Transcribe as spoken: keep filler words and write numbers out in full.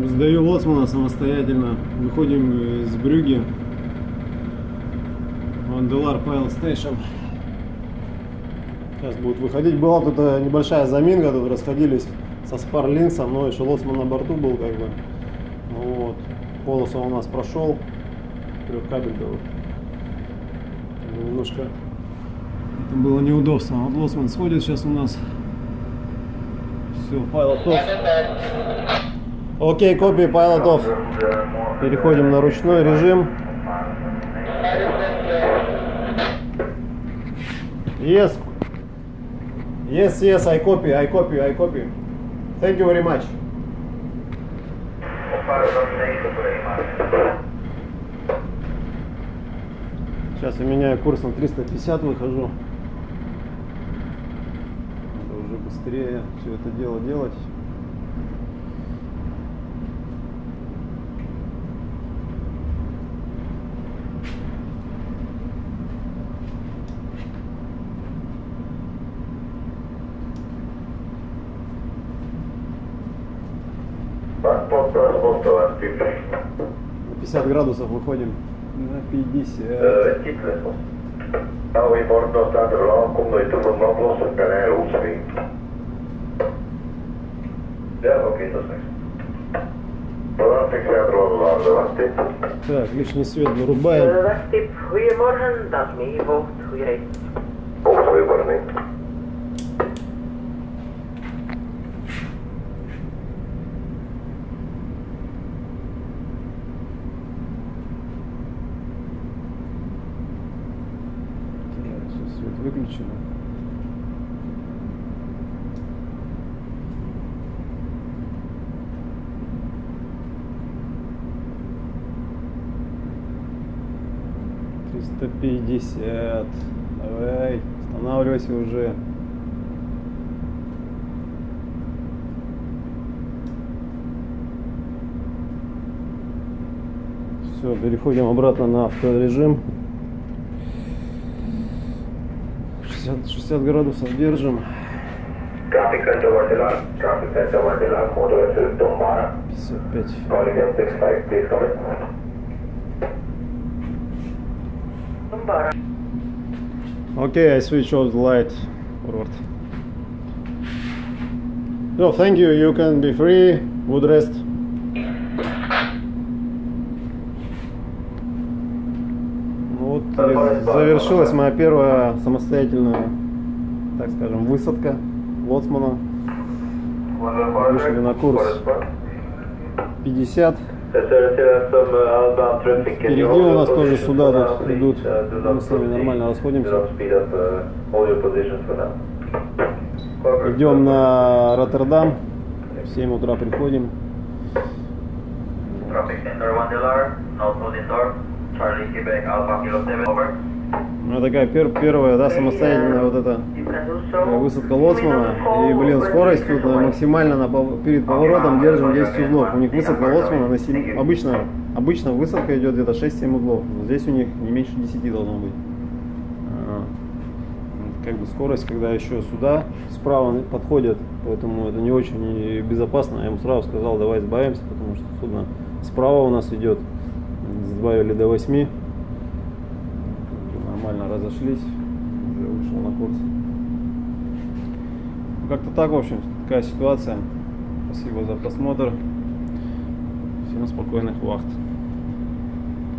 Сдаю лоцмана самостоятельно. Выходим из Брюгге. Ванделар Pile Station. Сейчас будут выходить. Была тут небольшая заминка, тут расходились со Спарлинксом, но еще лоцман на борту был, как бы. Вот. Полосу у нас прошел. Трехкабельный. Немножко это было неудобство. Вот лоцман сходит сейчас у нас. Все, pilot off. Окей, копия, pilot off. Переходим на ручной режим. Yes. Yes, yes, I copy, I copy, I copy. Thank you very much. Сейчас я меняю курс на триста пятьдесят, выхожу. Надо уже быстрее все это дело делать. На пятьдесят градусов выходим. На пятьдесят. Так, лишний свет вырубаем. Свет выключено. триста пятьдесят. Давай, останавливайся уже. Все, переходим обратно на авторежим. шестьдесят градусов держим. пятьдесят пять. Okay, I switch off the light forward. No, thank you. You can be free. Good rest. Вот завершилась моя первая самостоятельная, так скажем, высадка лоцмана. Вышли на курс пятьдесят. Впереди у нас тоже суда тут идут. Мы с ними нормально расходимся. Идем на Роттердам. В семь утра приходим. Ну, такая пер первая, да, самостоятельная вот эта высадка лоцмана. И, блин, скорость тут максимально на пов перед поворотом держим десять узлов. У них высадка лоцмана на семь, обычно, обычно высадка идет где-то шесть-семь узлов. Но здесь у них не меньше десяти должно быть. А, как бы скорость, когда еще сюда справа подходят, поэтому это не очень безопасно. Я ему сразу сказал, давай сбавимся, потому что судно справа у нас идет. Сбавили до восьми. Нормально разошлись. Уже вышел на курс. Как-то так, в общем, такая ситуация. Спасибо за просмотр. Всем спокойных вахт.